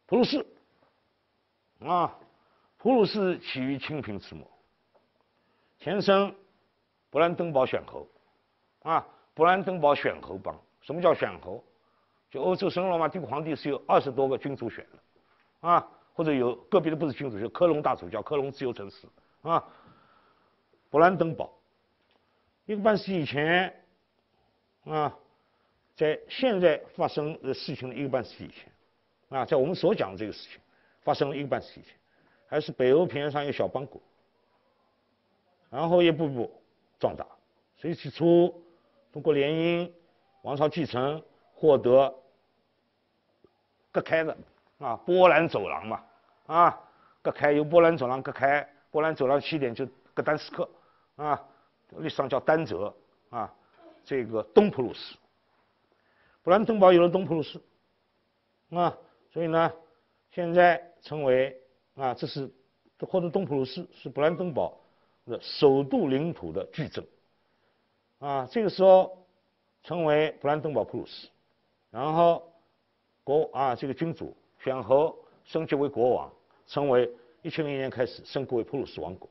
普鲁士啊，普鲁士起于清平之末，前身勃兰登堡选侯啊，勃兰登堡选侯邦。什么叫选侯？就欧洲神罗马帝国皇帝是有20多个君主选的啊，或者有个别的不是君主，就科隆大主教、科隆自由城市啊。勃兰登堡1个半世纪以前啊，在现在发生的事情的1个半世纪以前啊，在我们所讲的这个事情发生了1个半世纪以前，还是北欧平原上一个小邦国，然后一步步壮大，所以起初通过联姻、王朝继承获得隔开的啊波兰走廊嘛啊，隔开由波兰走廊隔开，波兰走廊起点就格丹斯克啊，历史上叫丹泽啊，这个东普鲁士，勃兰登堡有了东普鲁士啊，所以呢，现在称为啊，这是获得东普鲁士是勃兰登堡的首都领土的矩阵啊，这个时候称为勃兰登堡普鲁士，然后这个君主选侯升级为国王，成为1700年开始升格为普鲁士王国。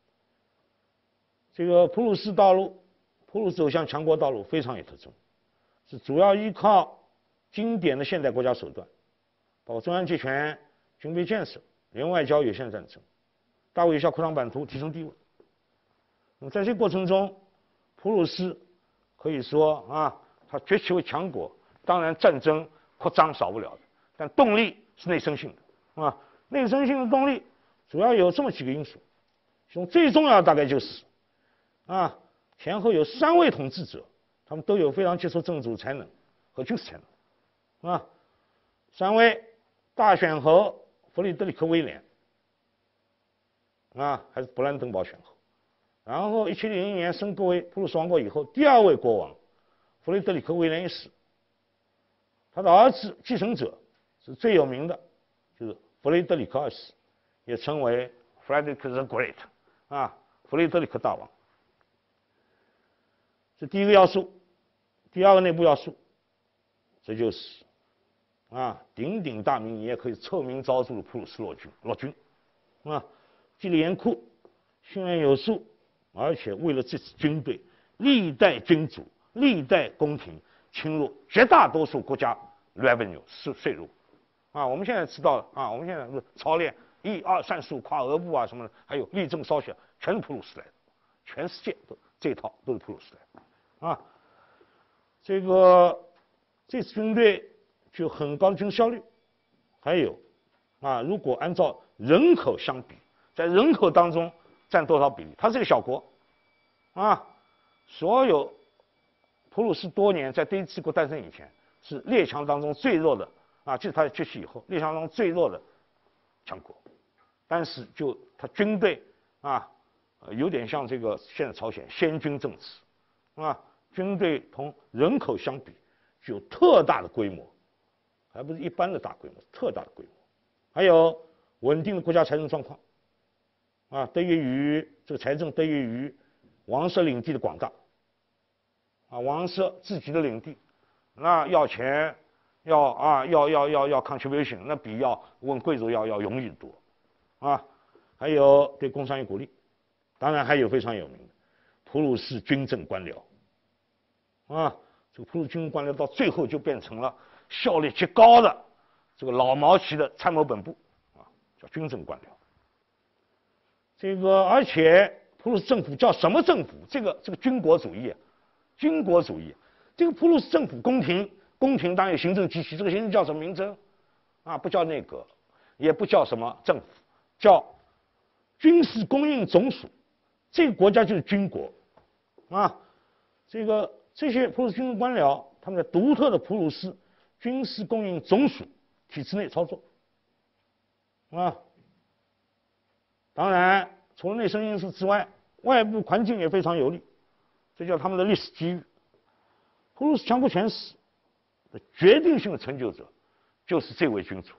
这个普鲁士走向强国道路非常有特征，是主要依靠经典的现代国家手段，包括中央集权、军备建设、联外交、有限战争，大为有效扩张版图，提升地位。那么在这个过程中，普鲁士可以说啊，它崛起为强国，当然战争扩张少不了的，但动力是内生性的啊。内生性的动力主要有这么几个因素，其中最重要大概就是啊，前后有3位统治者，他们都有非常杰出政治才能和军事才能啊。3位大选侯弗里德里克威廉啊，还是勃兰登堡选侯。然后1700年升格为普鲁士王国以后，第2位国王弗雷德里克威廉一世，他的儿子继承者是最有名的，就是弗雷德里克2世，也称为 Frederick the Great 啊，弗雷德里克大王。这第一个要素，第2个内部要素，这就是啊鼎鼎大名，你也可以臭名昭著的普鲁士陆军啊，纪律严酷，训练有素。而且为了这支军队，历代君主、历代宫廷侵入绝大多数国家 revenue 税入啊。我们现在知道啊，我们现在是操练1、2、3、4、5跨俄部啊什么的，还有立正烧血，全是普鲁士来的，全世界都这一套都是普鲁士来的啊。这支军队具有很高的军事效率，还有啊，如果按照人口相比，在人口当中占多少比例？它是个小国啊，所有普鲁士多年在第一帝国诞生以前是列强当中最弱的啊，就是它崛起以后列强当中最弱的强国，但是就它军队啊，有点像这个现在朝鲜先军政治啊，军队同人口相比具有特大的规模，还不是一般的大规模，特大的规模，还有稳定的国家财政状况。啊，得益于这个财政，得益于王室领地的广大，啊，王室自己的领地，那要钱，要 contribution， 那比要问贵族要容易多，啊，还有对工商业鼓励，当然还有非常有名的普鲁士军政官僚，啊，这个普鲁士军政官僚到最后就变成了效率极高的这个老毛旗的参谋本部，啊，叫军政官僚。而且普鲁士政府叫什么政府？这个军国主义，军国主义。这个普鲁士政府宫廷当然有行政机器，这个行政叫什么名称？啊，不叫内阁，也不叫什么政府，叫军事供应总署。这个国家就是军国，啊，这些普鲁士军政官僚，他们在独特的普鲁士军事供应总署体制内操作，啊。当然，除了内生因素之外，外部环境也非常有利，这叫他们的历史机遇。普鲁士强国全史的决定性的成就者，就是这位君主。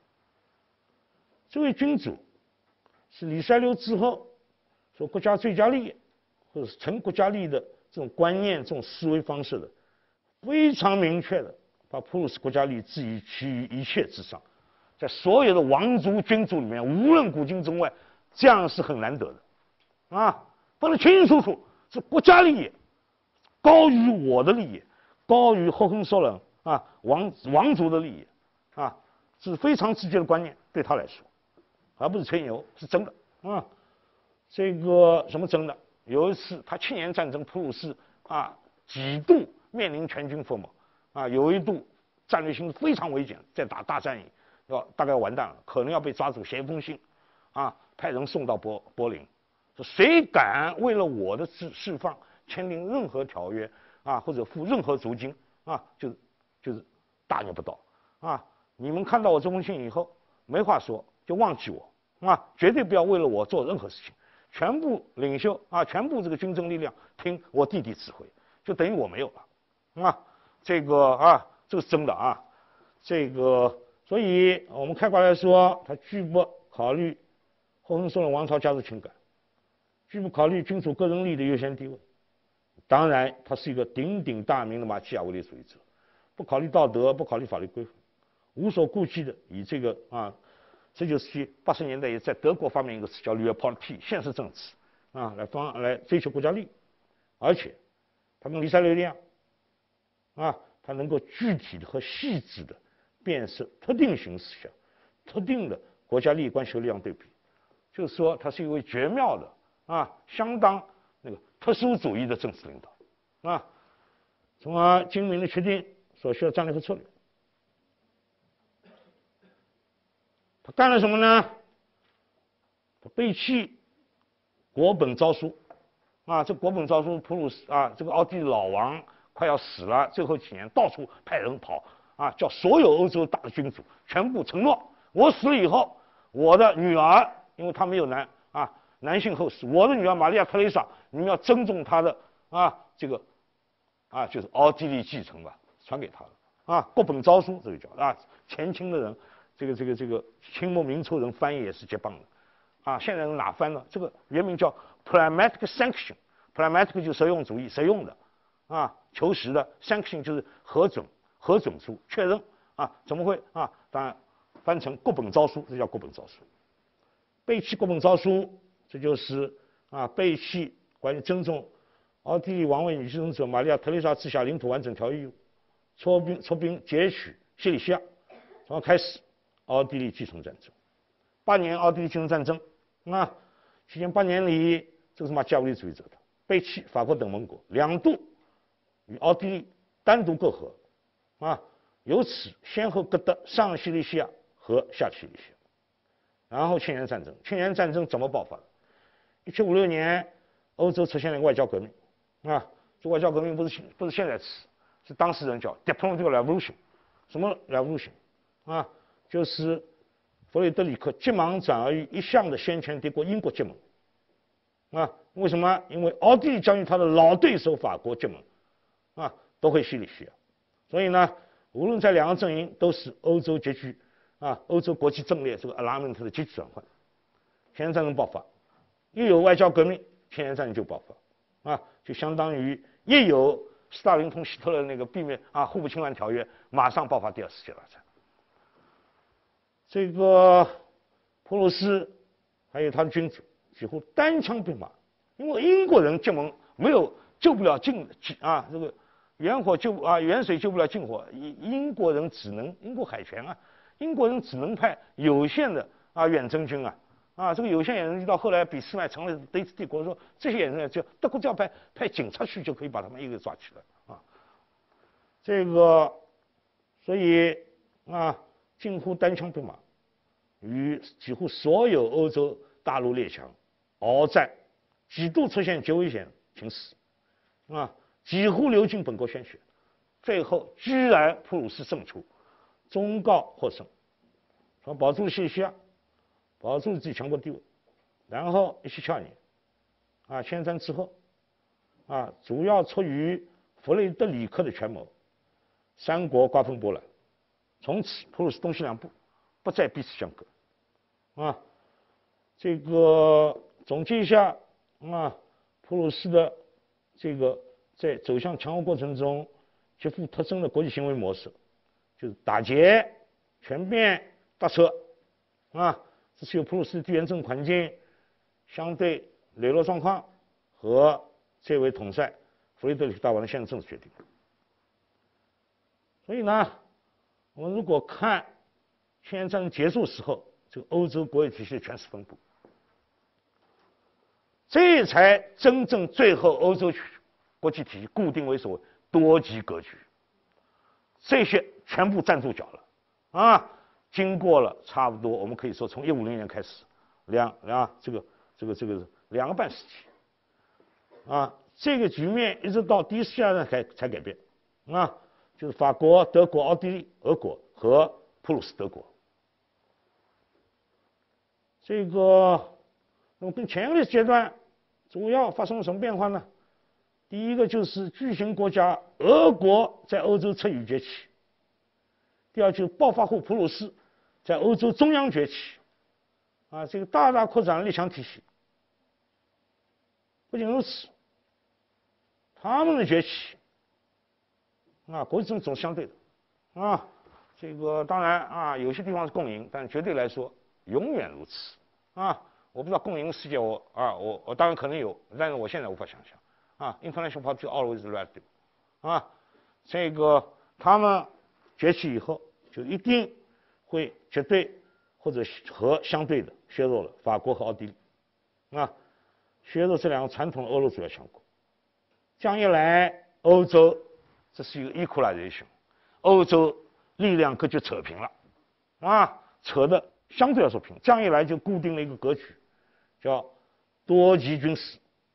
这位君主是里塞留之后说国家最佳利益，或者是成国家利益的这种观念、这种思维方式的，非常明确的把普鲁士国家利益置于其余一切之上， 在所有的王族君主里面，无论古今中外，这样是很难得的，啊，分得清清楚楚，是国家利益高于我的利益，高于霍亨索伦啊王族的利益，啊，是非常直接的观念对他来说，而不是吹牛，是真的啊。这个什么真的？有一次他7年战争，普鲁士啊几度面临全军覆没啊，有一度战略性非常危险，在打大战役，大概完蛋了，可能要被抓住，写一封信啊，派人送到柏林，说谁敢为了我的释放签订任何条约啊，或者付任何赎金啊，就是大逆不道啊！你们看到我这封信以后，没话说，就忘记我啊，绝对不要为了我做任何事情。全部领袖啊，全部这个军政力量听我弟弟指挥，就等于我没有了，啊，这个是真的啊，这个，所以我们开过来说，他拒不考虑霍亨索伦王朝家族情感，拒不考虑君主个人利益的优先地位，当然，他是一个鼎鼎大名的马基雅维利主义者，不考虑道德，不考虑法律规范，无所顾忌的以这个19世纪80年代也在德国发明一个词叫 Realpolitik 现实政治啊，来追求国家利益，而且他跟黎塞留一样啊，他能够具体的和细致的辨识特定形势下特定的国家利益关系和力量对比，就是说他是一位绝妙的相当那个特殊主义的政治领导啊，从而精明的确定所需要战略和策略。他干了什么呢？他背弃国本诏书啊，这国本诏书，普鲁士啊，这个奥地利老王快要死了，最后几年到处派人跑啊，叫所有欧洲大的君主全部承诺，我死了以后，我的女儿，因为他没有男性后嗣，我的女儿玛利亚特蕾莎，你们要尊重她的这个就是奥地利继承吧，传给她了国本诏书这个叫前清的人。这个清末明初人翻译也是结棒的现在人哪翻呢？这个原名叫 pragmatic sanction，pragmatic 就是实用主义，实用的求实的 sanction 就是核准书确认怎么会当然翻成国本诏书，这叫国本诏书。背弃国本诏书，这就是背弃关于尊重奥地利王位女继承者玛利亚特蕾莎治下领土完整条约义务，出兵截取西里西亚，从而开始奥地利继承战争，8年奥地利继承战争期间8年里，这个是马基雅维利主义者的背弃法国等盟国，2度与奥地利单独媾和由此先后各得上西里西亚和下西里西亚。然后千年战争，千年战争怎么爆发的？1756年，欧洲出现了一个外交革命这外交革命不是现在词，是当事人叫 diplomatic revolution， 什么 revolution 就是弗雷德里克急忙转而与一向的先权帝国英国结盟为什么？因为奥地利将与他的老对手法国结盟都会西里西亚，所以呢，无论在2个阵营都是欧洲结局欧洲国际阵列这个 alignment 的急剧转换。千年战争爆发，一有外交革命，千年战争就爆发就相当于一有斯大林同希特勒那个避免互不侵犯条约，马上爆发第2次世界大战。这个普鲁士还有他的君主几乎单枪匹马，因为英国人结盟没有救不了这个远水救不了近火，英国海权英国人只能派有限的远征军这个有限远征军到后来俾斯麦成了德意志帝国，说这些远征军就德国只要派警察去就可以把他们一个抓起来这个所以近乎单枪匹马，与几乎所有欧洲大陆列强鏖战，几度出现极危险情势几乎流尽本国鲜血，最后居然普鲁士胜出，终告获胜，保住了西里西亚，保住了自己强国地位。然后1772年千年战争之后主要出于弗雷德里克的权谋，3国瓜分波兰，从此普鲁士东西两部不再彼此相隔这个总结一下普鲁士的这个在走向强国过程中极富特征的国际行为模式，就是打劫、权变、 搭车，这是由普鲁士地缘政治环境、相对磊落状况和这位统帅弗雷德里希大王的现实政治决定。所以呢，我们如果看宣言战争结束时候这个欧洲国有体系的权势分布，这才真正最后欧洲国际体系固定为所谓多极格局，这些全部站住脚了经过了差不多，我们可以说从150年开始，这个2个半世纪这个局面一直到第一次世界大战才改变就是法国、德国、奥地利、俄国和普鲁士德国。这个那么跟前一个历史阶段主要发生了什么变化呢？第一个就是巨型国家俄国在欧洲彻底崛起，第二就是暴发户普鲁士在欧洲中央崛起这个大大扩展了列强体系。不仅如此，他们的崛起国际政治总是相对的这个当然有些地方是共赢，但绝对来说永远如此我不知道共赢世界我当然可能有，但是我现在无法想象international politics always relative 这个他们崛起以后就一定会绝对或者和相对的削弱了法国和奥地利削弱这两个传统的欧洲主要强国。这样一来，欧洲这是一个 equalization， 欧洲力量可就扯平了扯的相对来说平。这样一来就固定了一个格局，叫多极军事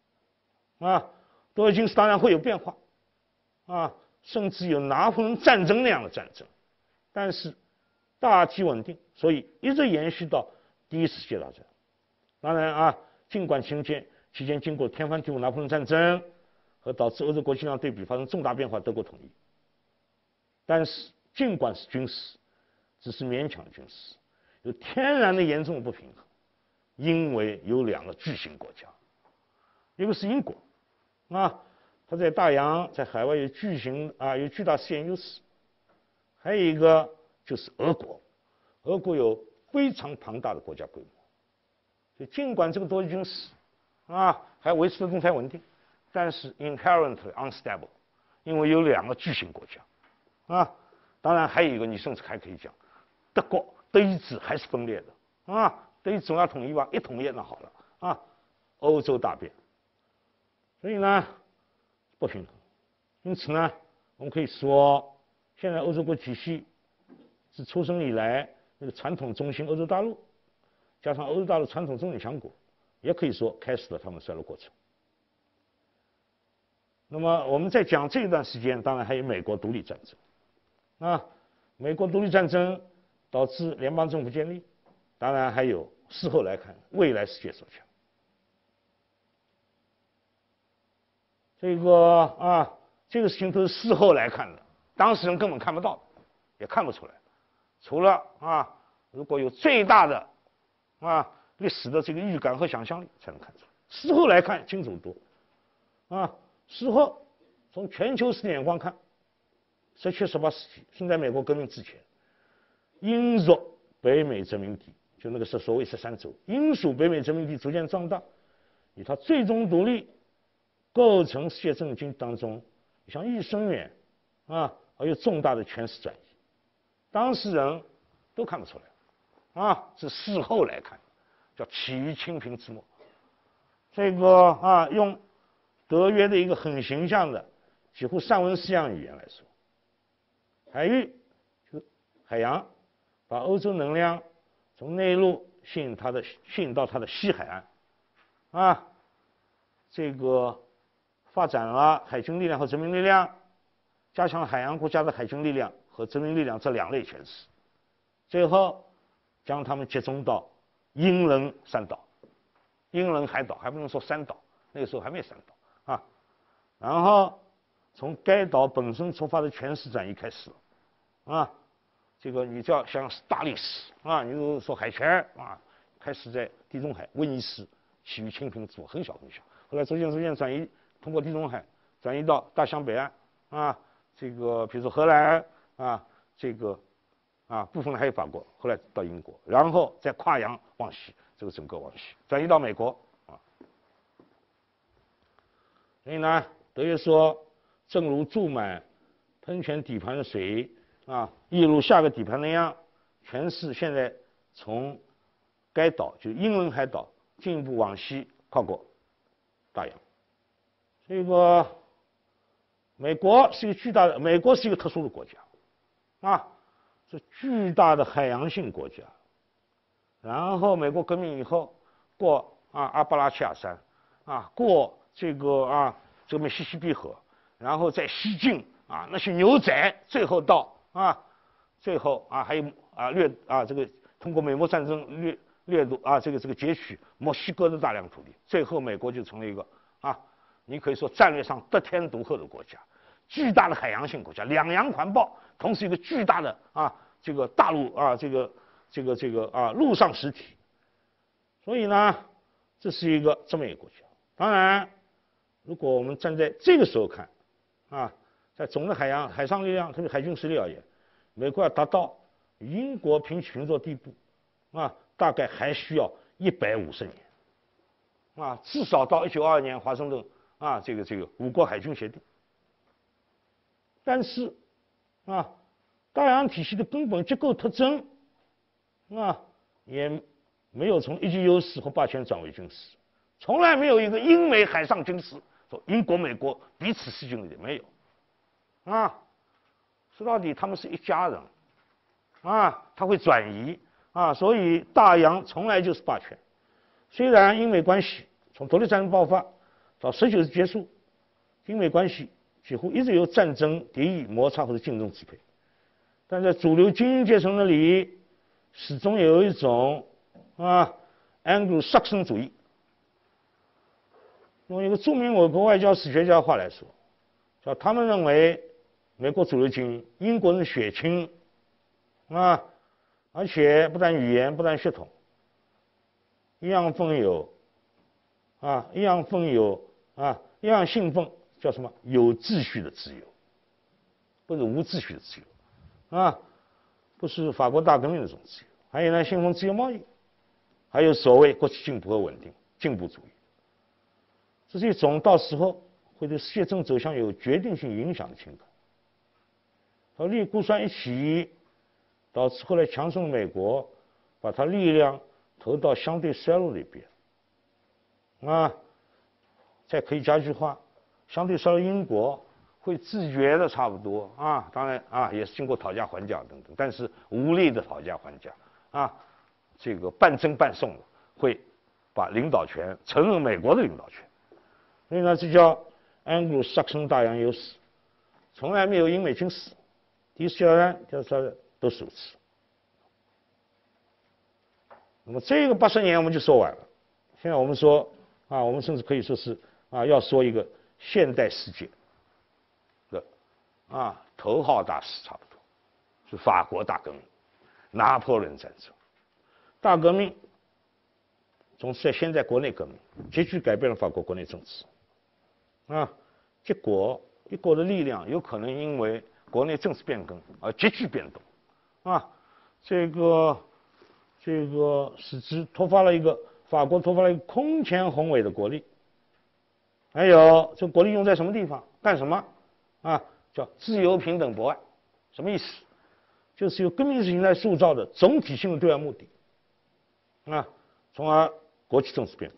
多极军事当然会有变化甚至有拿破仑战争那样的战争，但是大体稳定，所以一直延续到第一次世界大战。当然尽管期间经过天翻地覆拿破仑战争和导致欧洲国际力量对比发生重大变化，德国统一，但是尽管是军事，只是勉强军事，有天然的严重的不平衡，因为有两个巨型国家，一个是英国它在大洋在海外有有巨大实验优势，还有一个就是俄国，俄国有非常庞大的国家规模，所以尽管这个多极军事还维持了动态稳定，但是 inherently unstable， 因为有两个巨型国家当然还有一个你甚至还可以讲，德意志还是分裂的德意志总要统一吧，一统一那好了欧洲大变，所以呢不平衡。因此呢，我们可以说，现在欧洲国体系自出生以来那个传统中心欧洲大陆，加上欧洲大陆传统中等强国，也可以说开始了他们衰落过程。那么我们在讲这一段时间，当然还有美国独立战争美国独立战争导致联邦政府建立，当然还有事后来看未来世界首强。这个事情都是事后来看的，当事人根本看不到，也看不出来。除了如果有最大的历史的这个预感和想象力，才能看出来。事后来看清楚多事后从全球史的眼光看，17、18世纪，甚至在美国革命之前，英属北美殖民地，就那个是所谓13州，英属北美殖民地逐渐壮大，以它最终独立构成世界政治经济当中一项意义深远而又重大的权势转移，当事人都看不出来是事后来看，叫起于清平之末。这个用德约的一个很形象的几乎散文式样语言来说，海域就是海洋，把欧洲能量从内陆吸引到它的西海岸这个发展了海军力量和殖民力量，加强海洋国家的海军力量和殖民力量这两类权势，最后将他们集中到英伦三岛、英伦海岛，还不能说三岛，那个时候还没三岛然后从该岛本身出发的权势转移开始这个你就要想大历史你就说海权开始在地中海威尼斯起于清平之末，很小，后来逐渐转移，通过地中海转移到大西洋北岸这个比如说荷兰这个部分还有法国，后来到英国，然后再跨洋往西，这个整个往西转移到美国所以呢，德约说，正如注满喷泉底盘的水溢入下个底盘那样，全是现在从该岛就英伦海岛进一步往西跨过大洋。这个美国是一个特殊的国家是巨大的海洋性国家。然后美国革命以后，过阿巴拉契亚山过这个密西西比河，然后再西进那些牛仔，最后到最后还有这个通过美墨战争掠夺这个截取墨西哥的大量土地，最后美国就成了一个你可以说战略上得天独厚的国家，巨大的海洋性国家，两洋环抱，同时一个巨大的这个大陆陆上实体。所以呢，这是这么一个国家。当然，如果我们站在这个时候看在总的海上力量，特别海军实力而言，美国要达到英国平起平坐地步大概还需要150年至少到1922年华盛顿这个五国海军协定。但是大洋体系的根本结构特征也没有从一级优势和霸权转为军事，从来没有一个英美海上军事说英国美国彼此势均力敌，没有说到底他们是一家人他会转移所以大洋从来就是霸权。虽然英美关系从独立战争爆发到19世结束，英美关系几乎一直由战争、敌意、摩擦或者竞争支配，但在主流精英阶层那里，始终有一种Anglo-Saxon 主义。用一个著名美国外交史学家话来说，叫他们认为美国主流精英，英国人血亲而且不但语言，不但血统，一样奉有一样信奉叫什么有秩序的自由，不是无秩序的自由不是法国大革命的这种自由。还有呢，信奉自由贸易，还有所谓国际进步和稳定，进步主义。这是一种到时候会对世界政治走向有决定性影响的情感。和利孤酸一起，导致后来强盛的美国把它力量投到相对衰落的一边再可以加句话，相对衰落英国会自觉的差不多当然也是经过讨价还价等等，但是无力的讨价还价这个半赠半送的，会把领导权承认美国的领导权。所以呢，这叫 Anglo-Saxon 大洋优势，从来没有英美军事。第一次世界大战、第二次大战都是如此。那么这个80年我们就说完了。现在我们说我们甚至可以说是要说一个现代世界的头号大事，差不多是法国大革命、拿破仑战争。大革命总是先在国内革命，急剧改变了法国国内政治结果一国的力量有可能因为国内政治变更而急剧变动这个使之法国突发了一个空前宏伟的国力。还有这国力用在什么地方干什么叫自由平等博爱。什么意思？就是由革命形态塑造的总体性的对外目的从而国际政治变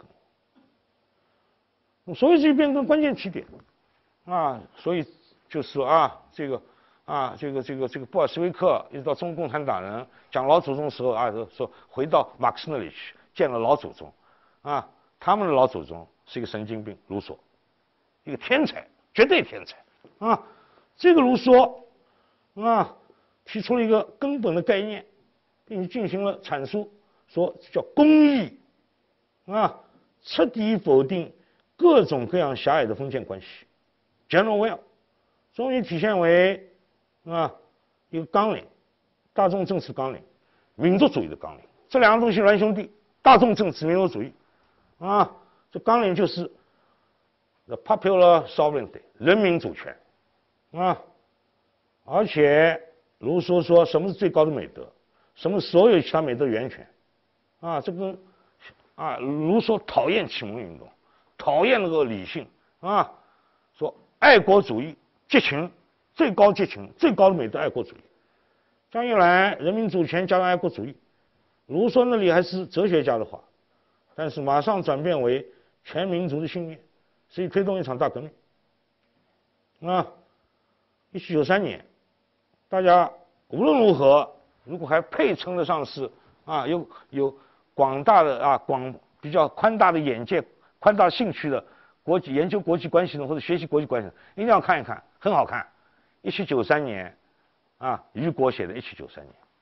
更。所以这些变更关键起点所以就是说这个布尔什维克一直到中共共产党人讲老祖宗的时候说回到马克思那里去见了老祖宗他们的老祖宗是一个神经病卢梭，一个天才，绝对天才这个卢梭提出了一个根本的概念，并且进行了阐述，说叫公义彻底否定各种各样狭隘的封建关系 general will， 终于体现为一个纲领，大众政治纲领，民族主义的纲领。这两个东西孪兄弟，大众政治、民族主义这纲领就是 the popular sovereignty 人民主权而且卢梭说什么是最高的美德？什么所有其他美德源泉？啊，这跟卢梭讨厌启蒙运动，讨厌那个理性啊，说爱国主义激情，最高激情，最高的美德爱国主义。张一来人民主权加上爱国主义，卢梭那里还是哲学家的话，但是马上转变为全民族的信念，所以推动一场大革命。1793年，大家无论如何，如果还配称得上是有广大的比较宽大的眼界、宽大的兴趣的研究国际关系的或者学习国际关系的，一定要看一看，很好看。1793年，雨果写的1793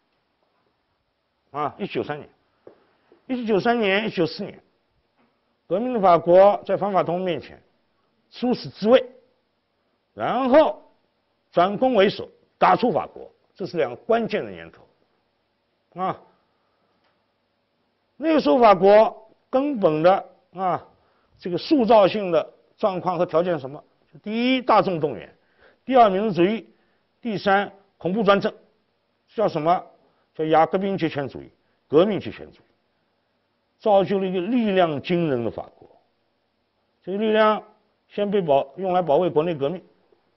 年，1793年、1904年，革命的法国在方法同盟面前殊死自卫，然后转攻为守，打出法国，这是两个关键的年头。那个时候法国根本的这个塑造性的状况和条件是什么？第一，大众动员；第二，民族主义；第三，恐怖专政。叫什么？叫雅各宾极权主义、革命极权主义，造就了一个力量惊人的法国。这个力量先被用来保卫国内革命，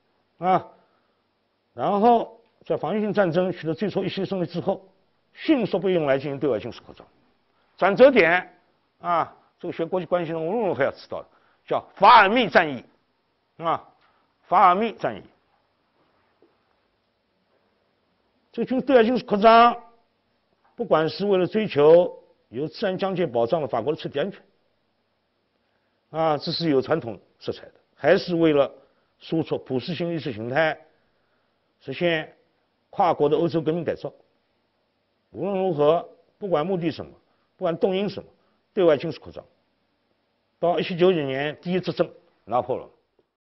然后在防御性战争取得最初一些胜利之后，迅速被用来进行对外军事扩张。转折点这个学国际关系的无论如何要知道的，叫法尔密战役法尔密战役。这个对外军事扩张，不管是为了追求有自然疆界保障的法国的彻底安全这是有传统色彩的，还是为了输出普世性意识形态，实现跨国的欧洲革命改造。无论如何，不管目的什么，不管动因什么，对外军事扩张。到1799年第一执政拿破仑，